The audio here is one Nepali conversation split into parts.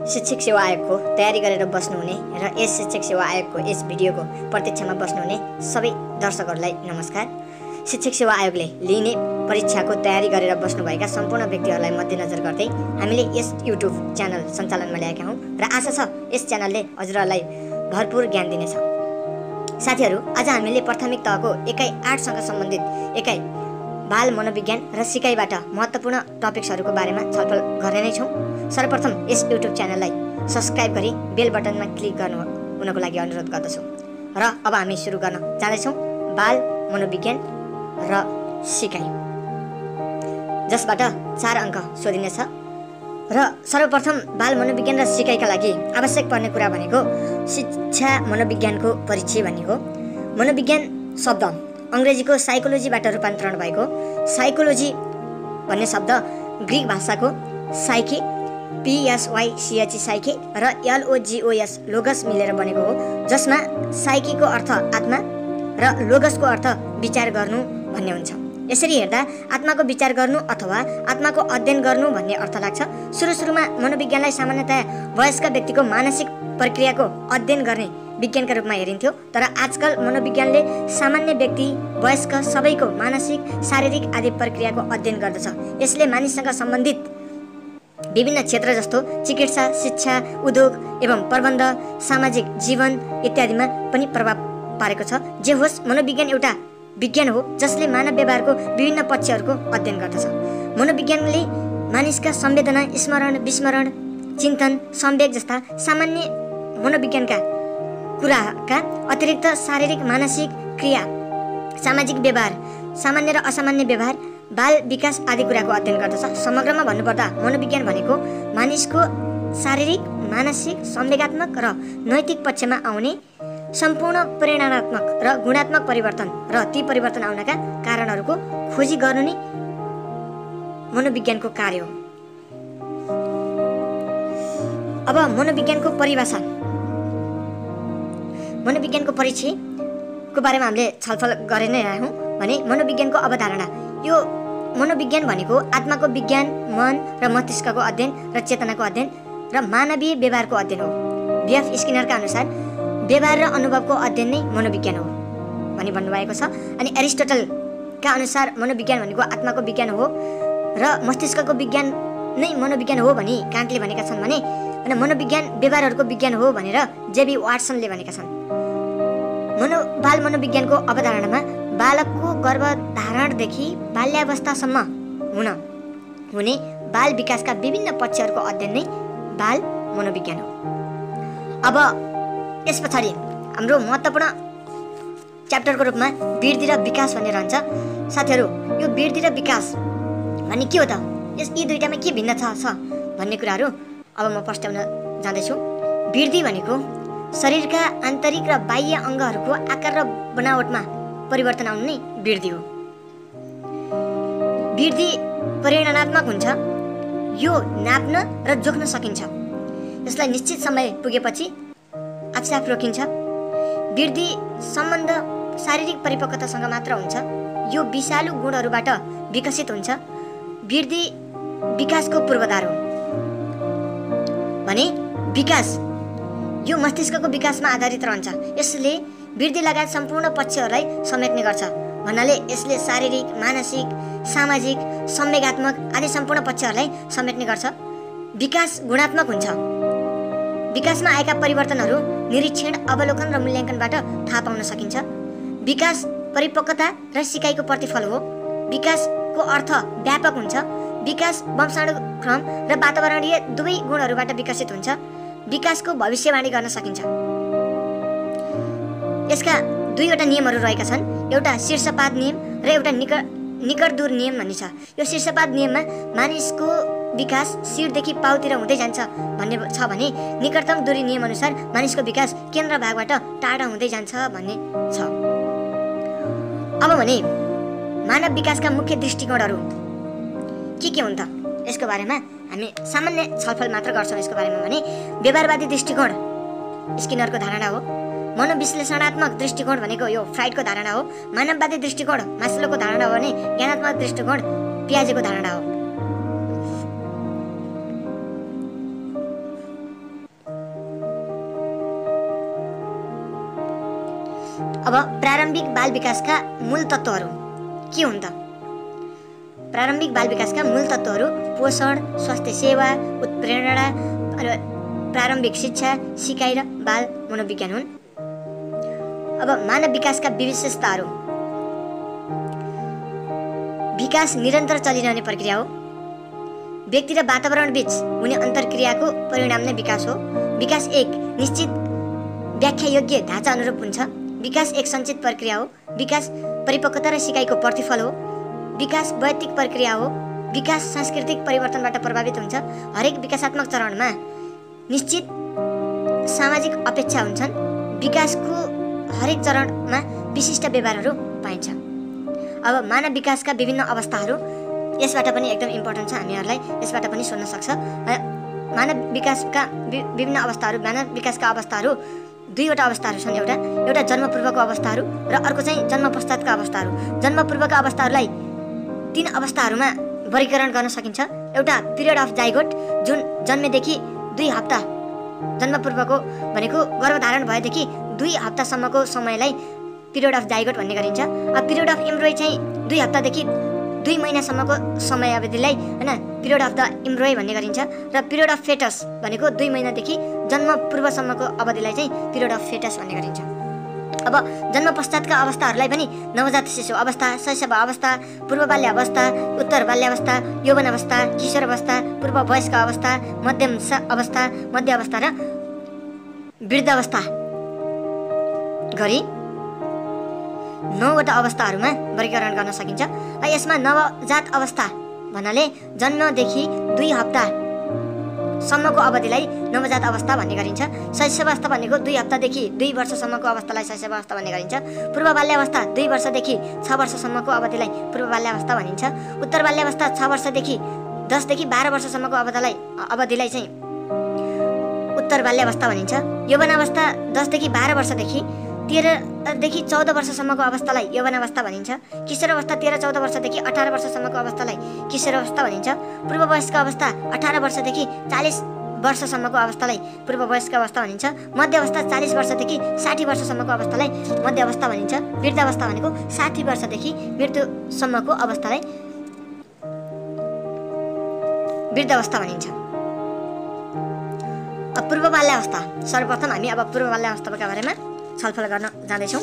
शिक्षक सेवा आयोगको तयारी गरेर बस्नुहुने र यस शिक्षक सेवा आयोगको यस भिडियोको प्रत्यक्षमा बस्नुहुने सबै दर्शकहरूलाई नमस्कार। शिक्षक सेवा आयोगले लिने परीक्षाको तयारी गरेर बस्नुभएका सम्पूर्ण व्यक्तिहरूलाई मध्यनजर गर्दै हामीले यस युट्युब च्यानल सञ्चालनमा ल्याएका हौँ र आशा छ यस च्यानलले हजुरहरूलाई भरपूर ज्ञान दिनेछ। साथीहरू, आज हामीले प्राथमिक तहको एकाइ 8 सँग सम्बन्धित एकाइ बाल मनोविज्ञान र सिकाइबाट महत्त्वपूर्ण टपिक्सहरूको बारेमा छलफल गर्ने नै छौँ। सर्वप्रथम यस युट्युब च्यानललाई सब्स्क्राइब गरी बेल बटनमा क्लिक हुनको लागि अनुरोध गर्दछु र अब हामी सुरु गर्न जाँदैछौँ बाल मनोविज्ञान र सिकाइ, जसबाट 4 अङ्क सोधिनेछ। र सर्वप्रथम बाल मनोविज्ञान र सिकाइका लागि आवश्यक पर्ने कुरा भनेको शिक्षा मनोविज्ञानको परिचय भन्ने हो। मनोविज्ञान शब्द अङ्ग्रेजीको साइकोलोजीबाट रूपान्तरण भएको। साइकोलोजी भन्ने शब्द ग्रिक भाषाको साइके PSYCHE साइके र LOGOS लोगस मिलेर बनेको हो, जसमा साइकेको अर्थ आत्मा र लोगसको अर्थ विचार गर्नु भन्ने हुन्छ। यसरी हेर्दा आत्माको विचार गर्नु अथवा आत्माको अध्ययन गर्नु भन्ने अर्थ लाग्छ। सुरुमा मनोविज्ञानलाई सामान्यतया वयस्क व्यक्तिको मानसिक प्रक्रियाको अध्ययन गर्ने विज्ञानका रूपमा हेरिन्थ्यो, तर आजकल मनोविज्ञानले सामान्य व्यक्ति, वयस्क सबैको मानसिक, शारीरिक आदि प्रक्रियाको अध्ययन गर्दछ। यसले मानिससँग सम्बन्धित विभिन्न क्षेत्र जस्तो चिकित्सा, शिक्षा, उद्योग एवं प्रबन्ध, सामाजिक जीवन इत्यादिमा पनि प्रभाव पारेको छ। जे होस्, मनोविज्ञान एउटा विज्ञान हो जसले मानव व्यवहारको विभिन्न पक्षहरूको अध्ययन गर्दछ। मनोविज्ञानले मानिसका संवेदना, स्मरण, विस्मरण, चिन्तन, संवेग जस्ता सामान्य मनोविज्ञानका कुराका अतिरिक्त शारीरिक, मानसिक क्रिया, सामाजिक व्यवहार, सामान्य र असामान्य व्यवहार, बाल विकास आदि कुराको अध्ययन गर्दछ। समग्रमा भन्नुपर्दा मनोविज्ञान भनेको मानिसको शारीरिक, मानसिक, संवेगात्मक र नैतिक पक्षमा आउने सम्पूर्ण प्रेरणात्मक र गुणात्मक परिवर्तन र ती परिवर्तन आउनका कारणहरूको खोजी गर्नु नै मनोविज्ञानको कार्य हो। अब मनोविज्ञानको परिभाषा, मनोविज्ञानको परिचयको बारेमा हामीले छलफल गरि नै रह्यौँ भने मनोविज्ञानको अवधारणा, यो मनोविज्ञान भनेको आत्माको विज्ञान, मन र मस्तिष्कको अध्ययन र चेतनाको अध्ययन र मानवीय व्यवहारको अध्ययन हो। B.F. स्किनरका अनुसार व्यवहार र अनुभवको अध्ययन नै मनोविज्ञान हो भनी भन्नुभएको छ। अनि एरिस्टोटलका अनुसार मनोविज्ञान भनेको आत्माको विज्ञान हो र मस्तिष्कको विज्ञान नै मनोविज्ञान हो भनी कान्टले भनेका छन् भने मनोविज्ञान व्यवहारहरूको विज्ञान हो भनेर J.B. वाटसनले भनेका छन्। बाल मनोविज्ञानको अवधारणामा बालकको गर्भधारणदेखि बाल्यावस्थासम्म हुने बाल विकासका विभिन्न पक्षहरूको अध्ययन नै बाल मनोविज्ञान हो। अब यस पछाडि हाम्रो महत्त्वपूर्ण च्याप्टरको रूपमा वृद्धि र विकास भन्ने रहन्छ। साथीहरू, यो वृद्धि र विकास भन्ने के हो त? यी दुईटामा के भिन्नता छ भन्ने कुराहरू अब म प्रस्ताउन जाँदैछु। वृद्धि भनेको शरीरका आन्तरिक र बाह्य अङ्गहरूको आकार र बनावटमा परिवर्तन आउनु नै वृद्धि हो। वृद्धि परिमाणात्मक हुन्छ, यो नाप्न र जोख्न सकिन्छ। यसलाई निश्चित समय पुगेपछि आफसाफ रोकिन्छ। वृद्धि सम्बन्ध शारीरिक परिपक्वतासँग मात्र हुन्छ, यो विषालु गुणहरूबाट विकसित हुन्छ। वृद्धि विकासको पूर्वाधार हो भने विकास यो मस्तिष्कको विकासमा आधारित रहन्छ। यसले वृद्धि लगायत सम्पूर्ण पक्षहरूलाई समेट्ने गर्छ भन्नाले यसले शारीरिक, मानसिक, सामाजिक, संवेगात्मक आदि सम्पूर्ण पक्षहरूलाई समेट्ने गर्छ। विकास गुणात्मक हुन्छ। विकासमा आएका परिवर्तनहरू निरीक्षण, अवलोकन र मूल्याङ्कनबाट थाहा पाउन सकिन्छ। विकास परिपक्वता र सिकाइको प्रतिफल हो। विकासको अर्थ व्यापक हुन्छ। विकास वंशानुक्रम र वातावरणीय दुवै गुणहरूबाट विकसित हुन्छ। विकासको भविष्यवाणी गर्न सकिन्छ। यसका दुईवटा नियमहरू रहेका छन्, एउटा शीर्षपाद नियम र एउटा निकट दूर नियम भन्ने छ। यो शीर्षपाद नियममा मानिसको विकास शिरदेखि पाउतिर हुँदै जान्छ भन्ने छ भने निकटतम दूरी नियम अनुसार मानिसको विकास केन्द्र भागबाट टाढा हुँदै जान्छ भन्ने छ। अब भने मानव विकासका मुख्य दृष्टिकोणहरू के हुन् त? यसको बारेमा हामी सामान्य छलफल मात्र गर्छौँ। यसको बारेमा भने व्यवहारवादी दृष्टिकोण स्किनरको धारणा हो। मनोविश्लेषणात्मक दृष्टिकोण भनेको यो फ्राइडको धारणा हो। मानववादी दृष्टिकोण मास्लोको धारणा हो भने ज्ञानात्मक दृष्टिकोण पियाजेको धारणा हो। अब प्रारम्भिक बाल विकासका मूल तत्त्वहरू के हुन् त? प्रारम्भिक बाल विकासका मूल तत्त्वहरू पोषण, स्वास्थ्य सेवा, उत्प्रेरणा, प्रारम्भिक शिक्षा, सिकाइ र बाल मनोविज्ञान हुन्। अब मानव विकासका विशेषताहरू। विकास निरन्तर चलिरहने प्रक्रिया हो। व्यक्ति र वातावरण बीच हुने अन्तर्क्रियाको परिणाम नै विकास हो। विकास एक निश्चित व्याख्यायोग्य ढाँचा अनुरूप हुन्छ। विकास एक सञ्चित प्रक्रिया हो। विकास परिपक्वता र सिकाइको प्रतिफल हो। विकास वैयक्तिक प्रक्रिया हो। विकास सांस्कृतिक परिवर्तनबाट प्रभावित हुन्छ। हरेक विकासात्मक चरणमा निश्चित सामाजिक अपेक्षा हुन्छन्। विकासको हरेक चरणमा विशिष्ट व्यवहारहरू पाइन्छ। अब मानव विकासका विभिन्न अवस्थाहरू, यसबाट पनि एकदम इम्पोर्टेन्ट छ, हामीहरूलाई यसबाट पनि सोध्न सक्छ। मानव विकासका विभिन्न अवस्थाहरू, मानव विकासका अवस्थाहरू दुईवटा अवस्थाहरू छन्। एउटा जन्मपूर्वको अवस्थाहरू र अर्को चाहिँ जन्म पश्चातका अवस्थाहरू। जन्मपूर्वका अवस्थाहरूलाई 3 अवस्थाहरूमा वर्गीकरण गर्न सकिन्छ। एउटा पिरियड अफ जाइगोट, जुन जन्मेदेखि 2 हप्ता, जन्मपूर्वको भनेको गर्भधारण भएदेखि 2 हप्तासम्मको समयलाई पिरियड अफ जाइगोट भन्ने गरिन्छ। अब पिरियड अफ एम्ब्रोय चाहिँ 2 हप्तादेखि 2 महिनासम्मको समय अवधिलाई हैन पिरियड अफ द एम्ब्रोय भन्ने गरिन्छ। र पिरियड अफ फेटस भनेको 2 महिनादेखि जन्म पूर्वसम्मको अवधिलाई चाहिँ पिरियड अफ फेटस भन्ने गरिन्छ। अब जन्म पश्चातका अवस्थाहरूलाई पनि नवजात शिशु अवस्था, शैशव अवस्था, पूर्व बाल्य अवस्था, उत्तर बाल्य अवस्था, यौवन अवस्था, किशोर अवस्था, पूर्व वयस्क अवस्था, मध्यम अवस्था, मध्य अवस्था र वृद्ध अवस्था गरी 9वटा अवस्थाहरूमा वर्गीकरण गर्न सकिन्छ। यसमा नवजात अवस्था भन्नाले जन्मदेखि 2 हप्तासम्मको अवधिलाई नवजात अवस्था भन्ने गरिन्छ। शैशव अवस्था भनेको 2 हप्तादेखि 2 वर्षसम्मको अवस्थालाई शैशव अवस्था भन्ने गरिन्छ। पूर्व बाल्य अवस्था 2 वर्षदेखि 6 वर्षसम्मको अवधिलाई पूर्व बाल्य अवस्था भनिन्छ। उत्तर बाल्य अवस्था 6 वर्षदेखि 10 देखि 12 वर्षसम्मको अवधिलाई चाहिँ उत्तर बाल्य अवस्था भनिन्छ। यौवन अवस्था 10 देखि 12 वर्षदेखि 13 देखि 14 वर्षसम्मको अवस्थालाई यौवन अवस्था भनिन्छ। किशोर अवस्था 13-14 वर्षदेखि 18 वर्षसम्मको अवस्थालाई किशोर अवस्था भनिन्छ। पूर्व वयस्क अवस्था 18 वर्षदेखि 40 वर्षसम्मको अवस्थालाई पूर्व वयस्क अवस्था भनिन्छ। मध्य अवस्था 40 वर्षदेखि 60 वर्षसम्मको अवस्थालाई मध्य अवस्था भनिन्छ। वृद्ध अवस्था भनेको 60 वर्षदेखि मृत्युसम्मको अवस्थालाई वृद्ध अवस्था भनिन्छ। पूर्व बाल्य अवस्था, सर्वप्रथम हामी अब पूर्व बाल्य अवस्थाका बारेमा छलफल गर्न जाँदैछौँ।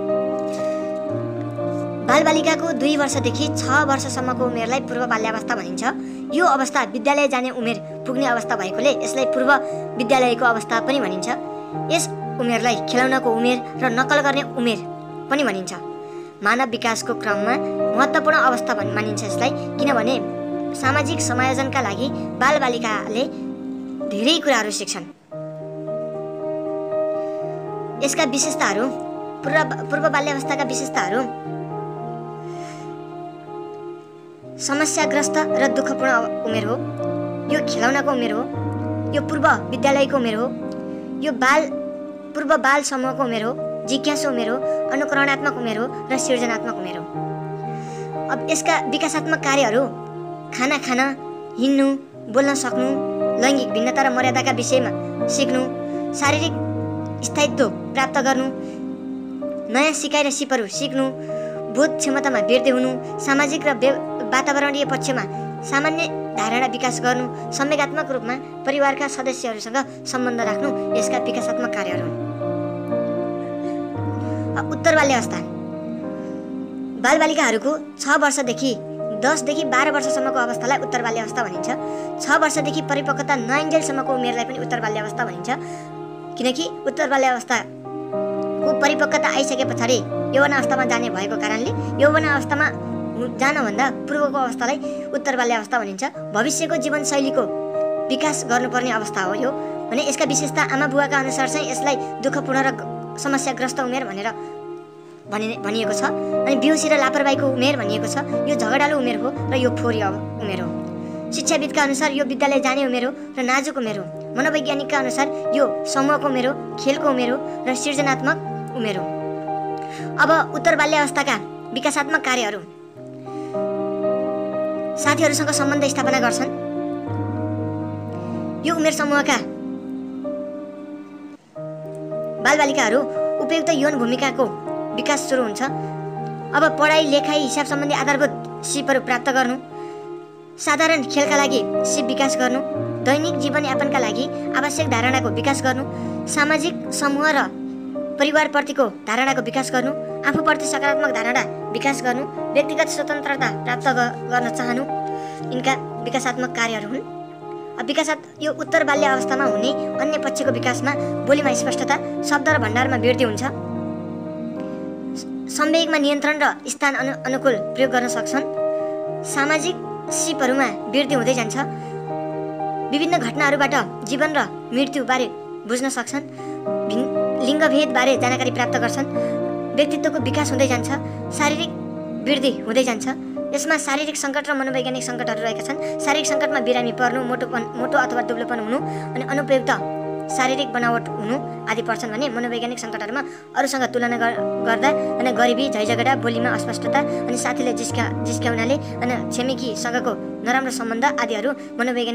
बालबालिकाको 2 वर्षदेखि 6 वर्षसम्मको उमेरलाई पूर्व बाल्यावस्था भनिन्छ। यो अवस्था विद्यालय जाने उमेर पुग्ने अवस्था भएकोले यसलाई पूर्व विद्यालयको अवस्था पनि भनिन्छ। यस उमेरलाई खेलाउनको उमेर र नक्कल गर्ने उमेर पनि भनिन्छ। मानव विकासको क्रममा महत्त्वपूर्ण अवस्था मानिन्छ यसलाई, किनभने सामाजिक समायोजनका लागि बालबालिकाले धेरै कुराहरू सिक्छन्। यसका विशेषताहरू, पूर्व बाल्यावस्थाका विशेषताहरू समस्याग्रस्त र दुःखपूर्ण उमेर हो। यो खेलाउनको उमेर हो। यो पूर्व विद्यालयको उमेर हो। यो पूर्व बाल समूहको उमेर हो। जिज्ञासु उमेर हो। अनुकरणात्मक उमेर हो र सृजनात्मक उमेर हो। अब यसका विकासात्मक कार्यहरू खाना खान, हिँड्नु, बोल्न सक्नु, लैङ्गिक भिन्नता र मर्यादाका विषयमा सिक्नु, शारीरिक स्थायित्व प्राप्त गर्नु, नयाँ सिकाइ र सिपहरू सिक्नु, बोध क्षमतामा वृद्धि हुनु, सामाजिक र वातावरणीय पक्षमा सामान्य धारणा विकास गर्नु, संवेगात्मक रूपमा परिवारका सदस्यहरूसँग सम्बन्ध राख्नु यसका विकासात्मक कार्यहरू हुन्। उत्तर बाल्यावस्था बालबालिकाहरूको 6 वर्षदेखि 10 देखि 12 वर्षसम्मको अवस्थालाई उत्तर बाल्यावस्था भनिन्छ। 6 वर्षदेखि परिपक्वता नआइन्जेलसम्मको उमेरलाई पनि उत्तर बाल्यावस्था भनिन्छ, किनकि उत्तर बाल्यावस्थाको परिपक्वता आइसके पछाडि यौवन अवस्थामा जाने भएको कारणले यौवन अवस्थामा जानभन्दा पूर्वको अवस्थालाई उत्तर बाल्यावस्था भनिन्छ। भविष्यको जीवनशैलीको विकास गर्नुपर्ने अवस्था हो यो भने यसका विशेषता आमा बुवाका अनुसार चाहिँ यसलाई दुःखपूर्ण र समस्याग्रस्त उमेर भनेर भनिएको छ। अनि बेहोसी र लापरवाहीको उमेर भनिएको छ। यो झगडालु उमेर हो र यो फोहोरी उमेर हो। शिक्षाविदका अनुसार यो विद्यालय जाने उमेर हो र नाजुक उमेर हो। मनोवैज्ञानिकका अनुसार यो समूहको उमेर हो, खेलको उमेर हो र सृजनात्मक उमेर हो। अब उत्तर बाल्यावस्थाका विकासात्मक कार्यहरू साथीहरूसँग सम्बन्ध स्थापना गर्छन्। यो उमेर समूहका बालबालिकाहरू उपयुक्त यौन भूमिकाको विकास सुरु हुन्छ। अब पढाइ लेखाइ हिसाब सम्बन्धी आधारभूत सिपहरू प्राप्त गर्नु, साधारण खेलका लागि सिप विकास गर्नु, दैनिक जीवनयापनका लागि आवश्यक धारणाको विकास गर्नु, सामाजिक समूह र परिवारप्रतिको धारणाको विकास गर्नु, आफूप्रति सकारात्मक धारणा विकास गर्नु, व्यक्तिगत स्वतन्त्रता प्राप्त गर्न चाहनु, यिनका विकासात्मक कार्यहरू हुन्। यो उत्तर बाल्य अवस्थामा हुने अन्य पक्षको विकासमा बोलीमा स्पष्टता, शब्द र भण्डारमा वृद्धि हुन्छ, संवेगमा नियन्त्रण र स्थान अनुकूल प्रयोग गर्न सक्छन्, सामाजिक सिपहरूमा वृद्धि हुँदै जान्छ, विभिन्न घटनाहरूबाट जीवन र मृत्युबारे बुझ्न सक्छन्, लिङ्गभेदबारे जानकारी प्राप्त गर्छन्, व्यक्तित्वको विकास हुँदै जान्छ, शारीरिक वृद्धि हुँदै जान्छ। यसमा शारीरिक सङ्कट र मनोवैज्ञानिक सङ्कटहरू रहेका छन्। शारीरिक सङ्कटमा बिरामी पर्नु, मोटो अथवा दुब्लोपन हुनु अनि अनुपयुक्त शारीरिक बनावट हुनु आदि पर्छन् भने मनोवैज्ञानिक सङ्कटहरूमा अरूसँग तुलना गर्दा अनि गरिबी, झैझगडा, बोलीमा अस्पष्टता अनि साथीले जिस्क्याउनाले अनि छिमेकीसँगको नराम्रो सम्बन्ध आदिहरू मनोवैज्ञानिक